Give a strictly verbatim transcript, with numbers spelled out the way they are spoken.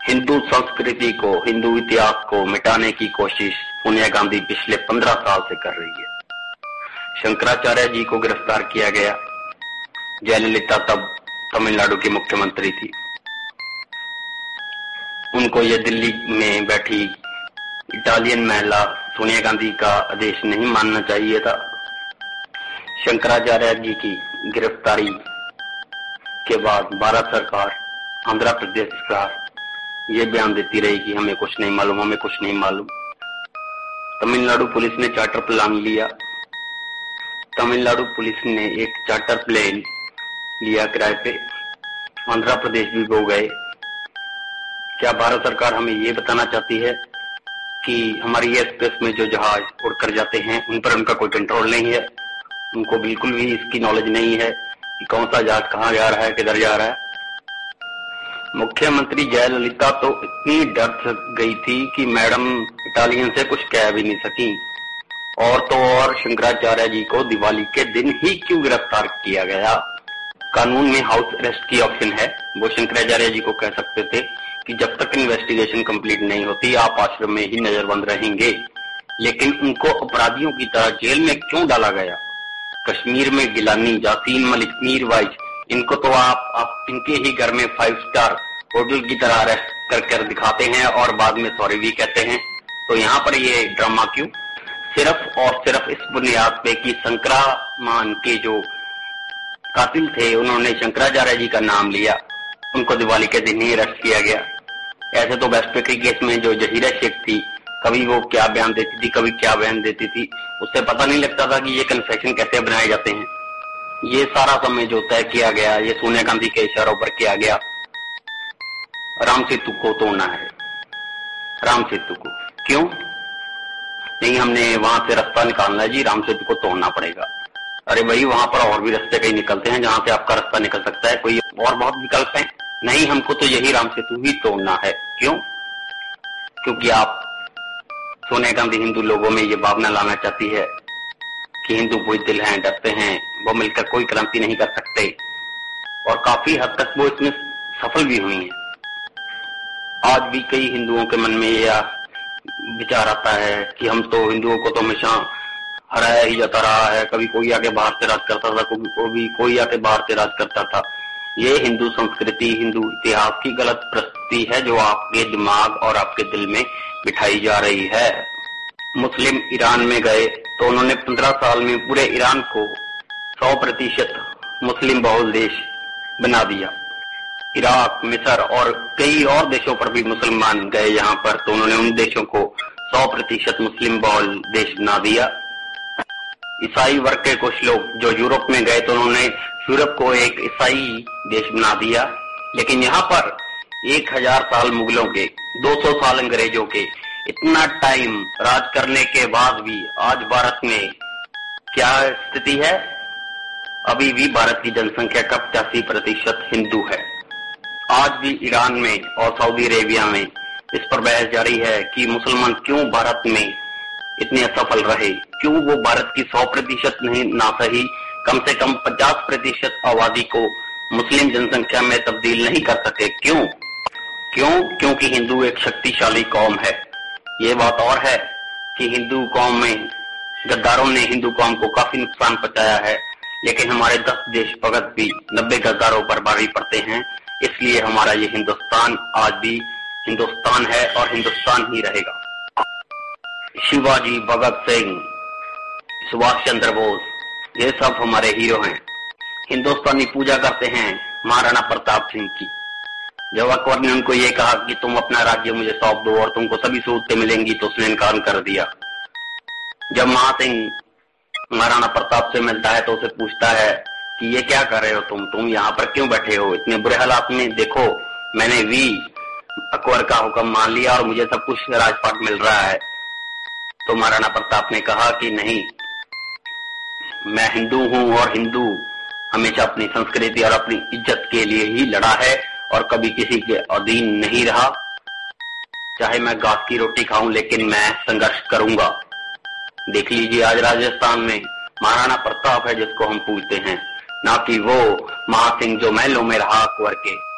हिंदू संस्कृति को, हिंदू इतिहास को मिटाने की कोशिश सोनिया गांधी पिछले पंद्रह साल से कर रही है। शंकराचार्य जी को गिरफ्तार किया गया। जयललिता तब तमिलनाडु की मुख्यमंत्री थी। उनको ये दिल्ली में बैठी इटालियन महिला सोनिया गांधी का आदेश नहीं मानना चाहिए था। शंकराचार्य जी की गिरफ्तारी के बाद भारत सरकार, आंध्र प्रदेश सरकार ये बयान देती रही कि हमें कुछ नहीं मालूम, हमें कुछ नहीं मालूम। तमिलनाडु पुलिस ने चार्टर प्लान लिया। तमिलनाडु पुलिस ने एक चार्टर प्लेन लिया किराए पे। आंध्र प्रदेश भी हो गए। क्या भारत सरकार हमें ये बताना चाहती है कि हमारी एयरस्पेस में जो जहाज उड़कर जाते हैं उन पर उनका कोई कंट्रोल नहीं है? उनको बिल्कुल भी इसकी नॉलेज नहीं है कि कौन सा जहाज कहाँ जा रहा है, किधर जा रहा है। मुख्यमंत्री जयललिता तो इतनी डर गई थी कि मैडम इटालियन से कुछ कह भी नहीं सकी। और तो और शंकराचार्य जी को दिवाली के दिन ही क्यों गिरफ्तार किया गया? कानून में हाउस अरेस्ट की ऑप्शन है। वो शंकराचार्य जी को कह सकते थे कि जब तक इन्वेस्टिगेशन कंप्लीट नहीं होती आप आश्रम में ही नजरबंद रहेंगे, लेकिन उनको अपराधियों की तरह जेल में क्यों डाला गया? कश्मीर में गिलानी, जासीन मलिक, मीरवाइज, इनको तो आप, आप इनके ही घर में फाइव स्टार होटल की तरह अरेस्ट कर कर दिखाते हैं और बाद में सॉरी भी कहते हैं। तो यहाँ पर ये ड्रामा क्यों? सिर्फ और सिर्फ इस बुनियाद पे कि संक्रामण के जो कातिल थे उन्होंने शंकराचार्य जी का नाम लिया, उनको दिवाली के दिन ही अरेस्ट किया गया। ऐसे तो बेस्ट पे के केस में जो जहीरा शेख थी, कभी वो क्या बयान देती थी, कभी क्या बयान देती थी, उससे पता नहीं लगता था कि ये कन्फेशन कैसे बनाए जाते हैं। ये सारा समय जो तय किया गया ये सोनिया गांधी के इशारों पर किया गया। राम सेतु को तोड़ना है, राम सेतु को क्यों नहीं, हमने वहां से रास्ता निकालना है जी, राम सेतु को तोड़ना पड़ेगा। अरे भाई वहां पर और भी रास्ते कहीं निकलते हैं जहां से आपका रास्ता निकल सकता है, कोई और बहुत विकल्प है। नहीं, हमको तो यही राम सेतु ही तोड़ना है। क्यों? क्योंकि आप सोनिया गांधी हिंदू लोगों में ये भावना लाना चाहती है कि हिंदू बुज़दिल हैं, डरते हैं, वो मिलकर कोई क्रांति नहीं कर सकते। और काफी हद तक वो इसमें सफल भी हुई हैं। आज भी कई हिंदुओं के मन में यह विचार आता है कि हम तो हिंदुओं को तो हमेशा हराया ही जाता रहा है, कभी कोई आके बाहर से राज करता था, कभी कोई कोई आके बाहर से राज करता था। ये हिंदू संस्कृति, हिंदू इतिहास की गलत प्रस्तुति है जो आपके दिमाग और आपके दिल में बिठाई जा रही है। मुस्लिम ईरान में गए तो उन्होंने पंद्रह साल में पूरे ईरान को सौ प्रतिशत मुस्लिम बहुल देश बना दिया। इराक, मिस्र और कई और देशों पर भी मुसलमान गए यहाँ पर, तो उन्होंने उन देशों को सौ प्रतिशत मुस्लिम बहुल देश बना दिया। ईसाई वर्ग के कुछ लोग जो यूरोप में गए तो उन्होंने यूरोप को एक ईसाई देश बना दिया। लेकिन यहाँ पर एक हजार साल मुगलों के, दो सौ साल अंग्रेजों के, इतना टाइम राज करने के बाद भी आज भारत में क्या स्थिति है? अभी भी भारत की जनसंख्या का पचासी प्रतिशत हिंदू है। आज भी ईरान में और सऊदी अरेबिया में इस पर बहस जारी है कि मुसलमान क्यों भारत में इतने असफल रहे, क्यों वो भारत की सौ प्रतिशत नहीं ना सही कम से कम पचास प्रतिशत आबादी को मुस्लिम जनसंख्या में तब्दील नहीं कर सके। क्यों? क्यों? क्योंकि हिंदू एक शक्तिशाली कौम है। ये बात और है कि हिंदू कौम में गद्दारों ने हिंदू कौम को काफी नुकसान पहुंचाया है, लेकिन हमारे दस देशभक्त भी नब्बे गद्दारों पर भारी पड़ते हैं। इसलिए हमारा ये हिंदुस्तान आज भी हिंदुस्तान है और हिंदुस्तान ही रहेगा। शिवाजी, भगत सिंह, सुभाष चंद्र बोस, ये सब हमारे हीरो हैं। हिंदुस्तानी पूजा करते हैं महाराणा प्रताप सिंह की। जब अकबर ने उनको ये कहा कि तुम अपना राज्य मुझे सौंप दो और तुमको सभी सहूलतें मिलेंगी, तो उसने इनकार कर दिया। जब महासिंह महाराणा प्रताप से मिलता है तो उसे पूछता है कि ये क्या कर रहे हो तुम तुम यहाँ पर क्यों बैठे हो इतने बुरे हालात में? देखो, मैंने भी अकबर का हुक्म मान लिया और मुझे सब कुछ राजपाट मिल रहा है। तो महाराणा प्रताप ने कहा कि नहीं, मैं हिंदू हूँ और हिंदू हमेशा अपनी संस्कृति और अपनी इज्जत के लिए ही लड़ा है और कभी किसी के अधीन नहीं रहा। चाहे मैं घास की रोटी खाऊं लेकिन मैं संघर्ष करूंगा। देख लीजिए, आज राजस्थान में महाराणा प्रताप है जिसको हम पूछते हैं, ना कि वो महासिंह जो महलों में रहा अकबर के।